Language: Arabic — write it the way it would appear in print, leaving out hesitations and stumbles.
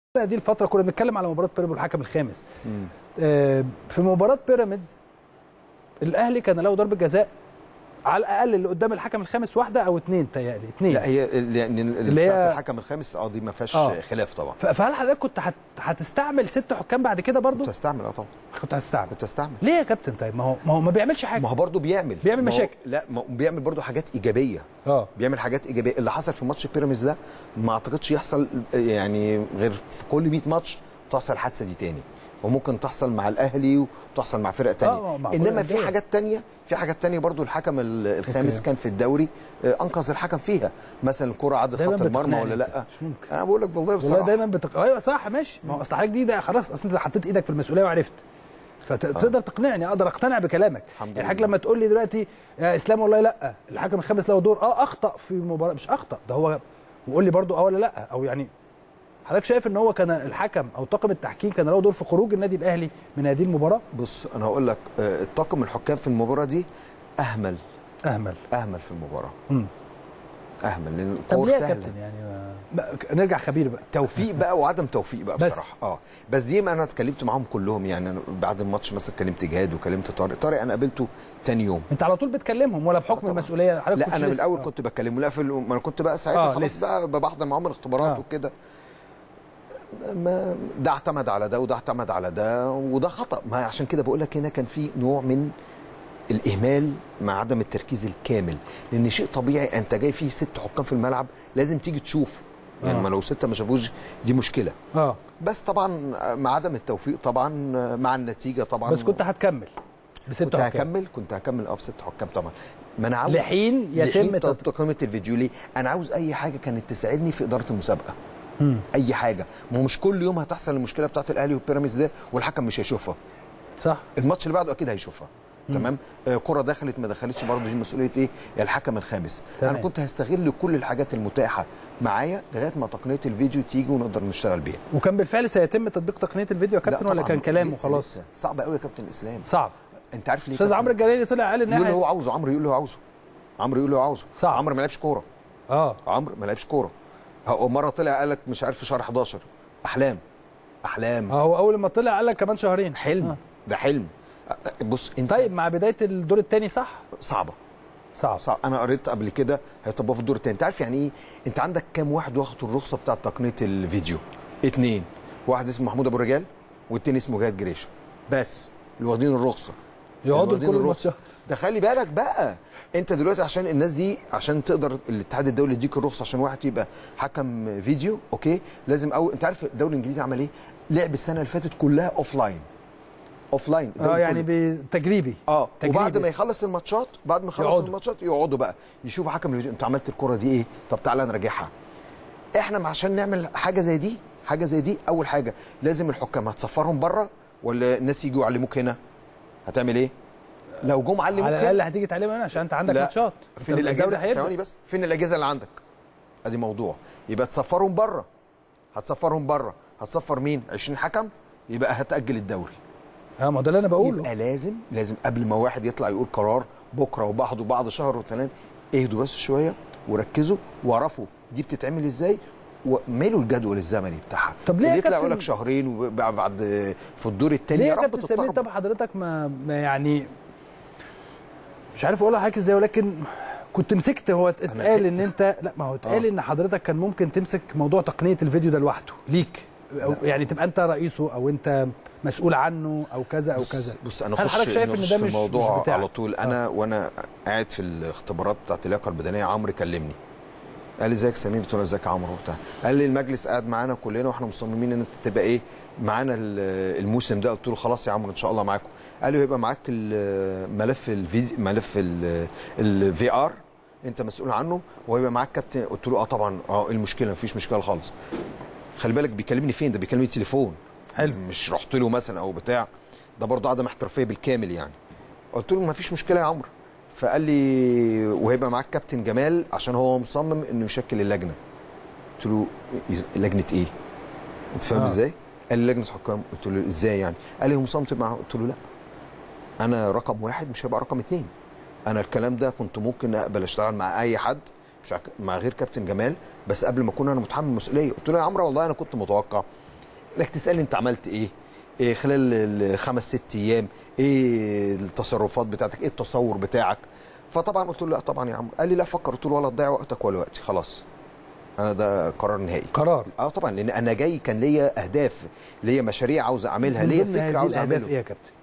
دي الفتره كنا بنتكلم على مباراه بيراميدز والحكم الخامس. في مباراه بيراميدز الاهلي كان له ضربه جزاء على الاقل اللي قدام الحكم الخامس واحده او اثنين، تهيألي اثنين. لا هي اللي بتاعت الحكم الخامس دي ما فيهاش خلاف طبعا. فهل حضرتك كنت هتستعمل 6 حكام بعد كده برضه؟ كنت هستعمل طبعا. كنت هستعمل. كنت هستعمل. ليه يا كابتن؟ طيب ما هو ما بيعملش حاجه. ما هو برضه بيعمل مشاكل. لا ما هو بيعمل برضه حاجات ايجابيه. بيعمل حاجات ايجابيه. اللي حصل في ماتش بيراميدز ده ما اعتقدش يحصل يعني غير في كل 100 ماتش تحصل الحادثه دي تاني، وممكن تحصل مع الاهلي وتحصل مع فرق ثانيه. انما في حاجات ثانيه برضو الحكم الخامس كان في الدوري انقذ الحكم فيها، مثلا الكره عدت خط المرمى ولا لا. مش ممكن. انا بقول لك والله بصراحه دايما ايوه صح ماشي. ما هو اصل حضرتك ده خلاص، اصل انت حطيت ايدك في المسؤوليه وعرفت، فتقدر تقنعني، اقدر اقتنع بكلامك. الحاج لما تقول لي دلوقتي يا اسلام والله لا الحكم الخامس له دور، اخطا في مباراه، مش اخطا ده هو، وقول لي برضو ولا لا، او يعني حضرتك شايف ان هو كان الحكم او طاقم التحكيم كان له دور في خروج النادي الاهلي من هذه المباراه؟ بص انا هقول لك الطاقم الحكام في المباراه دي اهمل في المباراه. اهمل لان الكوره سهله. كابتن يعني نرجع خبير بقى، توفيق بقى وعدم توفيق بقى بصراحه. بس دي ما انا اتكلمت معاهم كلهم، يعني أنا بعد الماتش مثلا كلمت جهاد وكلمت طارق انا قابلته تاني يوم. انت على طول بتكلمهم ولا بحكم المسؤوليه؟ لا انا من الاول كنت بكلمه، لا ما انا كنت بقى ساعتها خلاص بقى بحضر معاهم الاختبارات وكده. ده اعتمد على ده وده اعتمد على ده وده خطأ. ما عشان كده بقول لك هنا كان في نوع من الإهمال مع عدم التركيز الكامل، لأن شيء طبيعي أنت جاي فيه 6 حكام في الملعب لازم تيجي تشوف، يعني ما لو 6 ما شافوش دي مشكلة. بس طبعا مع عدم التوفيق طبعا مع النتيجة طبعا. بس كنت هتكمل ب6 حكام؟ كنت هكمل ب6 حكام طبعا. ما انا عاوز لحين يتم تقييم الفيديو. ليه؟ انا عاوز اي حاجه كانت تساعدني في اداره المسابقه. اي حاجه، ما هو مش كل يوم هتحصل المشكله بتاعت الاهلي والبيراميدز ده والحكم مش هيشوفها. صح. الماتش اللي بعده اكيد هيشوفها. تمام. كره دخلت ما دخلتش برضه دي مسؤوليه ايه؟ الحكم الخامس. انا كنت هستغل كل الحاجات المتاحه معايا لغايه ما تقنيه الفيديو تيجي ونقدر نشتغل بيها. وكان بالفعل سيتم تطبيق تقنيه الفيديو يا كابتن ولا كان كلام وخلاص؟ صعب قوي يا كابتن اسلام. صعب. انت عارف ليه؟ استاذ عمرو الجلالي طلع قال ان يقول له هو عاوزه، عمرو يقول له عاوزه، عمرو يقول له عاوزه. عمرو ما لعبش كوره. عمرو ما لعبش كوره. هو مره طلع قال لك مش عارف في شهر 11 احلام. هو اول ما طلع قال لك كمان شهرين حلم. ده حلم. بص انت طيب مع بدايه الدور الثاني صعب. انا قريت قبل كده هيطبقوا في الدور الثاني. انت عارف يعني ايه؟ انت عندك كام واحد واخد الرخصه بتاعه تقنيه الفيديو؟ 2. واحد اسمه محمود ابو الرجال والتاني اسمه جهاد جريشه، بس اللي واخدين الرخصه يقعدوا كل الماتشات. ده خلي بالك بقى، انت دلوقتي عشان الناس دي عشان تقدر الاتحاد الدولي يديك الرخصه عشان واحد يبقى حكم فيديو اوكي لازم. او انت عارف الدوري الانجليزي عمل ايه؟ لعب السنه اللي فاتت كلها اوف لاين يعني بتجريبي. وبعد ما يخلص الماتشات يقعدوا بقى يشوفوا حكم الفيديو انت عملت الكره دي ايه؟ طب تعالى نراجعها. احنا عشان نعمل حاجه زي دي اول حاجه لازم الحكام هتصفرهم بره ولا الناس يجوا يعلموك هنا؟ هتعمل ايه؟ لو جم علموك على الاقل هتيجي تعلمهم هنا عشان انت عندك ماتشات. فين الاجهزه؟ ثواني بس، فين الاجهزه اللي عندك؟ ادي موضوع. يبقى تصفرهم بره. هتصفر مين؟ 20 حكم، يبقى هتاجل الدوري. ما ده اللي انا بقوله. يبقى لازم قبل ما واحد يطلع يقول قرار بكره وبعد شهر وثلاث، اهدوا بس شويه وركزوا واعرفوا دي بتتعمل ازاي وميلوا الجدول الزمني بتاعها. طب ليه يطلع يقول لك شهرين وبعد في الدور الثاني يا رب تتطور. طب حضرتك ما يعني مش عارف اقولها لحضرتك ازاي، ولكن كنت مسكت. هو اتقال ان انت ما هو اتقال ان حضرتك كان ممكن تمسك موضوع تقنيه الفيديو ده لوحده ليك، أو يعني تبقى انت رئيسه او انت مسؤول عنه او كذا او كذا. بص انا هل حضرتك شايف ان ده مش الموضوع على طول؟ انا وانا قاعد في الاختبارات بتاعت اللياقه البدنيه عمرو كلمني قال لي ازيك سمير؟ قلت له ازيك يا عمرو وبتاع. قال لي المجلس قاعد معانا كلنا واحنا مصممين ان انت تبقى ايه معانا الموسم ده. قلت له خلاص يا عمرو ان شاء الله معاكم. قال لي هيبقى معاك ملف الفي ار انت مسؤول عنه وهيبقى معاك كابتن. قلت له طبعا ايه المشكله؟ مفيش مشكله خالص. خلي بالك بيكلمني فين؟ ده بيكلمني تليفون. حلو. مش رحت له مثلا او بتاع، ده برضه عدم احترافيه بالكامل يعني. قلت له مفيش مشكله يا عمرو. فقال لي وهيبقى معاك كابتن جمال عشان هو مصمم انه يشكل اللجنه. قلت له لجنه ايه؟ انت فاهم ازاي؟ قال لي لجنه حكام. قلت له ازاي يعني؟ قال لي هو مصمم معاه. قلت له لا، انا رقم 1 مش هيبقى رقم 2. انا الكلام ده كنت ممكن اقبل اشتغل مع اي حد مش مع غير كابتن جمال، بس قبل ما اكون انا متحمل المسؤوليه. قلت له يا عمرو والله انا كنت متوقع انك تسالني انت عملت ايه خلال الخمس ست ايام، ايه التصرفات بتاعتك، ايه التصور بتاعك. فطبعا قلت له لا طبعا يا عم. قال لي لا فكر. قلت له ولا تضيع وقتك ولا وقتي، خلاص انا ده قرار نهائي. قرار طبعا، لان انا جاي كان ليا اهداف، ليا مشاريع عاوز اعملها، ليا فكره عاوز اعملها. ايه يا كابتن؟